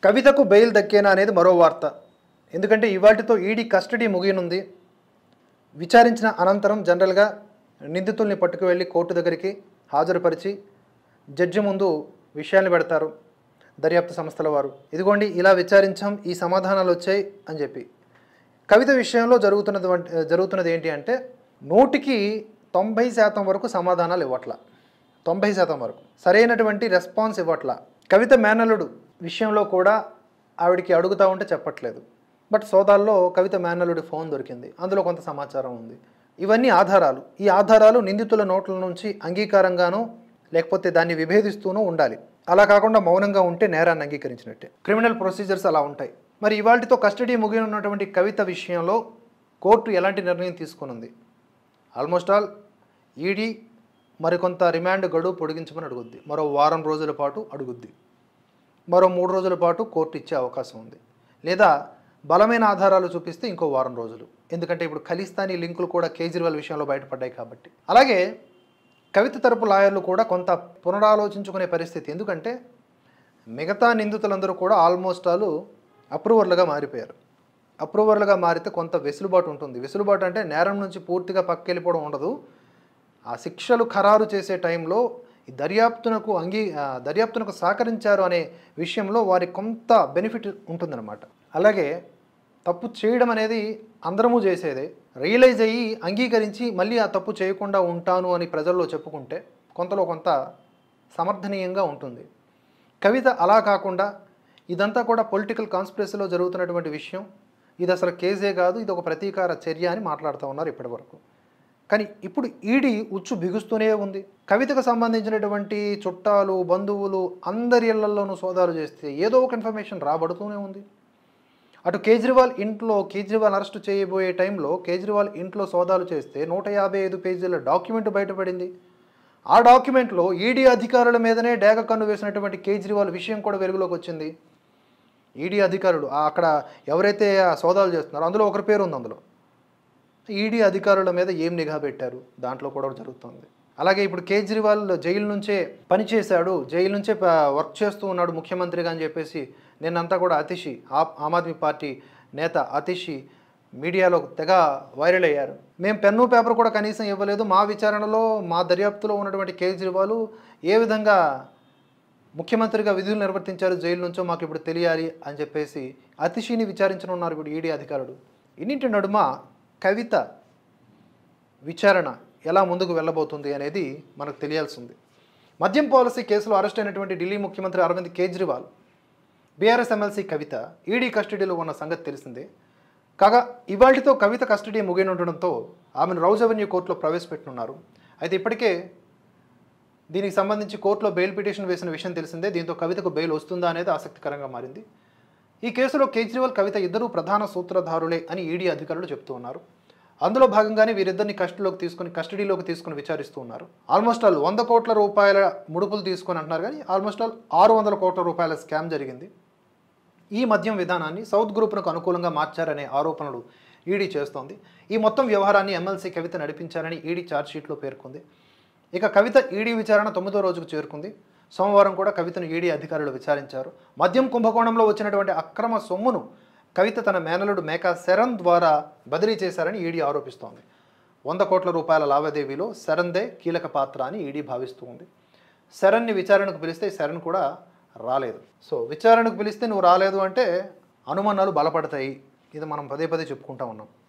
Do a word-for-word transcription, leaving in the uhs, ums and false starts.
కవితకు బెయిల్ దక్కేనా అనేది మరో వార్త. ఎందుకంటే ఇవాల్టితో ఈడీ కస్టడీ ముగియనుంది. విచారించిన అనంతరం జనరల్గా నిందితుల్ని పట్టుకువెళ్ళి కోర్టు దగ్గరికి హాజరుపరిచి జడ్జి ముందు విషయాన్ని పెడతారు దర్యాప్తు సంస్థల వారు. ఇదిగోండి ఇలా విచారించాం, ఈ సమాధానాలు వచ్చాయి అని చెప్పి. కవిత విషయంలో జరుగుతున్నది జరుగుతున్నది ఏంటి అంటే నూటికి తొంభై శాతం వరకు సమాధానాలు ఇవ్వట్ల. తొంభై శాతం వరకు సరైనటువంటి రెస్పాన్స్ ఇవ్వట్ల. కవిత మేనల్లుడు విషయంలో కూడా ఆవిడికి అడుగుతూ ఉంటే చెప్పట్లేదు. బట్ సోదాల్లో కవిత మేనల్లుడి ఫోన్ దొరికింది, అందులో కొంత సమాచారం ఉంది. ఇవన్నీ ఆధారాలు. ఈ ఆధారాలు నిందితుల నోట్ల నుంచి అంగీకారంగానూ లేకపోతే దాన్ని విభేదిస్తూనూ ఉండాలి. అలా కాకుండా మౌనంగా ఉంటే నేరాన్ని అంగీకరించినట్టే. క్రిమినల్ ప్రొసీజర్స్ అలా ఉంటాయి. మరి ఇవాల్టితో కస్టడీ ముగియనున్నటువంటి కవిత విషయంలో కోర్టు ఎలాంటి నిర్ణయం తీసుకునుంది? ఆల్మోస్ట్ ఆల్ ఈడీ మరికొంత రిమాండ్ గడువు పొడిగించమని అడుగుద్ది. మరో వారం రోజుల పాటు అడుగుద్ది. మరో మూడు రోజుల పాటు కోర్టు ఇచ్చే అవకాశం ఉంది. లేదా బలమైన ఆధారాలు చూపిస్తే ఇంకో వారం రోజులు. ఎందుకంటే ఇప్పుడు ఖలిస్తానీ లింకులు కూడా కేజ్రీవాల్ విషయంలో బయటపడ్డాయి కాబట్టి. అలాగే కవిత తరపు లాయర్లు కూడా కొంత పునరాలోచించుకునే పరిస్థితి. ఎందుకంటే మిగతా నిందితులందరూ కూడా ఆల్మోస్ట్ ఆల్ అప్రూవర్లుగా మారిపోయారు. అప్రూవర్లుగా మారితే కొంత వెసులుబాటు ఉంటుంది. వెసులుబాటు అంటే నేరం నుంచి పూర్తిగా పక్కెళ్ళిపోవడం ఉండదు. ఆ శిక్షలు ఖరారు చేసే టైంలో ఈ దర్యాప్తునకు అంగీ దర్యాప్తునకు సహకరించారు అనే విషయంలో వారికి కొంత బెనిఫిట్ ఉంటుందన్నమాట. అలాగే తప్పు చేయడం అనేది అందరము చేసేదే. రియలైజ్ అయ్యి అంగీకరించి మళ్ళీ ఆ తప్పు చేయకుండా ఉంటాను అని ప్రజల్లో చెప్పుకుంటే కొంతలో కొంత సమర్థనీయంగా ఉంటుంది. కవిత అలా కాకుండా ఇదంతా కూడా పొలిటికల్ కాన్స్పిరసీలో జరుగుతున్నటువంటి విషయం, ఇది అసలు కేసే కాదు, ఇది ఒక ప్రతీకార చర్య అని మాట్లాడుతూ ఉన్నారు ఇప్పటి వరకు. కానీ ఇప్పుడు ఈడీ ఉచ్చు బిగుస్తూనే ఉంది. కవితకు సంబంధించినటువంటి చుట్టాలు, బంధువులు అందరి ఇళ్లలోనూ సోదాలు చేస్తే ఏదో ఒక ఇన్ఫర్మేషన్ రాబడుతూనే ఉంది. అటు కేజ్రీవాల్ ఇంట్లో కేజ్రీవాల్ అరెస్టు చేయబోయే టైంలో కేజ్రీవాల్ ఇంట్లో సోదాలు చేస్తే నూట యాభై ఐదు పేజీల డాక్యుమెంట్ బయటపడింది. ఆ డాక్యుమెంట్లో ఈడీ అధికారుల మీదనే డేగ కన్ను వేసినటువంటి కేజ్రీవాల్ విషయం కూడా వెలుగులోకి వచ్చింది. ఈడీ అధికారులు అక్కడ ఎవరైతే ఆ సోదాలు చేస్తున్నారో అందులో ఒకరి పేరు ఉంది. అందులో ఈడీ అధికారుల మీద ఏం నిఘా పెట్టారు దాంట్లో కూడా జరుగుతుంది. అలాగే ఇప్పుడు కేజ్రీవాల్ జైలు నుంచే పనిచేశాడు, జైలు నుంచే వర్క్ చేస్తూ ఉన్నాడు ముఖ్యమంత్రిగా అని చెప్పేసి నిన్నంతా కూడా అతిషి ఆమ్ ఆద్మీ పార్టీ నేత అతిషి మీడియాలో తెగ వైరల్ అయ్యారు. మేము పెన్ను పేపర్ కూడా కనీసం ఇవ్వలేదు, మా విచారణలో మా దర్యాప్తులో ఉన్నటువంటి కేజ్రీవాల్ ఏ విధంగా ముఖ్యమంత్రిగా విధులు నిర్వర్తించారు జైలు నుంచో మాకు ఇప్పుడు తెలియాలి అని చెప్పేసి అతిషిని విచారించనున్నారు ఇప్పుడు ఈడీ అధికారులు. ఇన్నింటి నడుమ కవిత విచారణ ఎలా ముందుకు వెళ్ళబోతుంది అనేది మనకు తెలియాల్సింది. మద్యం పాలసీ కేసులో అరెస్ట్ అయినటువంటి ఢిల్లీ ముఖ్యమంత్రి Arvind Kejriwal, BRS MLC Kavitha ED కస్టడీలో ఉన్న సంగతి తెలిసిందే. కాగా ఇవాల్టితో కవిత కస్టడీ ముగియనుండడంతో ఆమెను రౌజ్ అవెన్యూ కోర్టులో ప్రవేశపెట్టనున్నారు. అయితే ఇప్పటికే దీనికి సంబంధించి కోర్టులో బెయిల్ పిటిషన్ వేసిన విషయం తెలిసిందే. దీంతో కవితకు బెయిల్ వస్తుందా అనేది ఆసక్తికరంగా మారింది. ఈ కేసులో కేజ్రీవాల్, కవిత ఇద్దరు ప్రధాన సూత్రధారులే అని ఈడీ అధికారులు చెప్తూ ఉన్నారు. అందులో భాగంగానే వీరిద్దరిని కస్టడీలోకి తీసుకుని కస్టడీలోకి తీసుకుని విచారిస్తూ ఉన్నారు. ఆల్మోస్ట్ ఆల్ వంద కోట్ల రూపాయల ముడుపులు తీసుకొని అంటున్నారు, కానీ ఆల్మోస్ట్ ఆల్ ఆరు వందల కోట్ల రూపాయల స్కామ్ జరిగింది. ఈ మద్యం విధానాన్ని సౌత్ గ్రూప్నకు అనుకూలంగా మార్చారనే ఆరోపణలు ఈడీ చేస్తోంది. ఈ మొత్తం వ్యవహారాన్ని ఎమ్మెల్సీ కవిత నడిపించారని ఈడీ ఛార్జ్షీట్లో పేర్కొంది. ఇక కవిత ఈడీ విచారణ తొమ్మిదో రోజుకు చేరుకుంది. సోమవారం కూడా కవితను ఈడీ అధికారులు విచారించారు. మద్యం కుంభకోణంలో వచ్చినటువంటి అక్రమ సొమ్మును కవిత తన మేనలుడు మేకా శరణ్ ద్వారా బదిలీ చేశారని ఈడీ ఆరోపిస్తోంది. వంద కోట్ల రూపాయల లావాదేవీలో శరణ్దే కీలక పాత్ర అని ఈడీ భావిస్తూ ఉంది. శరణ్ని విచారణకు పిలిస్తే శరణ్ కూడా రాలేదు. సో విచారణకు పిలిస్తే నువ్వు రాలేదు అంటే అనుమానాలు బలపడతాయి. ఇది మనం పదే పదే చెప్పుకుంటా ఉన్నాం.